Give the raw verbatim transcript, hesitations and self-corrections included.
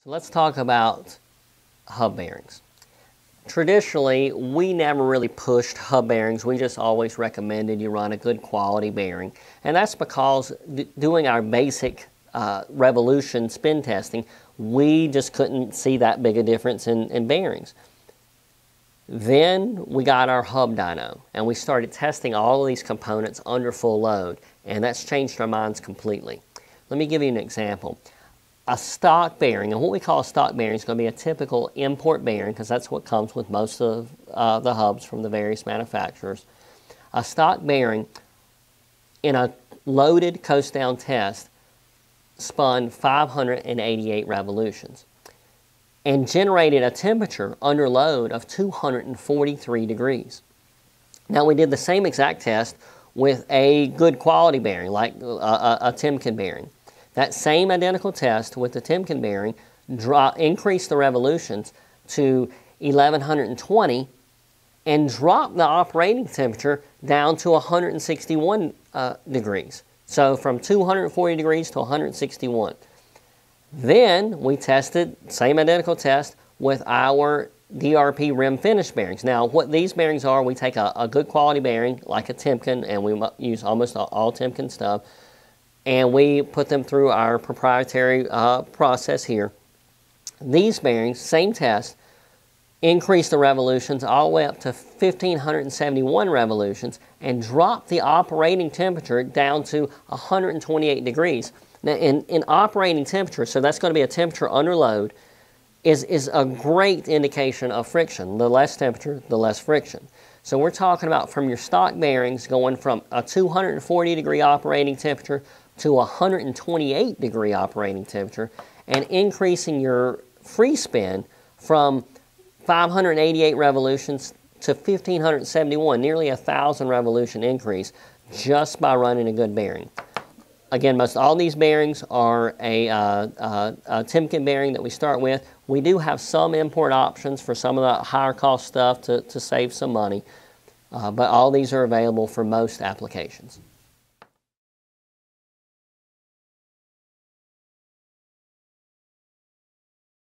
So let's talk about hub bearings. Traditionally, we never really pushed hub bearings. We just always recommended you run a good quality bearing. And that's because doing our basic uh, revolution spin testing, we just couldn't see that big a difference in, in bearings. Then we got our hub dyno, and we started testing all of these components under full load, and that's changed our minds completely. Let me give you an example. A stock bearing, and what we call a stock bearing is going to be a typical import bearing, because that's what comes with most of uh, the hubs from the various manufacturers. A stock bearing in a loaded coast down test spun five hundred eighty-eight revolutions and generated a temperature under load of two hundred forty-three degrees. Now we did the same exact test with a good quality bearing, like a, a, a Timken bearing. That same identical test with the Timken bearing drop, increased the revolutions to eleven twenty and dropped the operating temperature down to one hundred sixty-one uh, degrees. So from two hundred forty degrees to one hundred sixty-one. Then we tested, same identical test, with our D R P rim finish bearings. Now what these bearings are, we take a, a good quality bearing like a Timken, and we use almost all, all Timken stuff, and we put them through our proprietary uh, process here. These bearings, same test, increased the revolutions all the way up to one thousand five hundred seventy-one revolutions and dropped the operating temperature down to one hundred twenty-eight degrees. Now in, in operating temperature, so that's going to be a temperature under load, is, is a great indication of friction. The less temperature, the less friction. So we're talking about from your stock bearings going from a two hundred forty degree operating temperature to a one hundred twenty-eight degree operating temperature, and increasing your free spin from five hundred eighty-eight revolutions to one thousand five hundred seventy-one, nearly a thousand revolution increase just by running a good bearing. Again, most all these bearings are a, uh, uh, a Timken bearing that we start with. We do have some import options for some of the higher cost stuff to, to save some money, uh, but all these are available for most applications.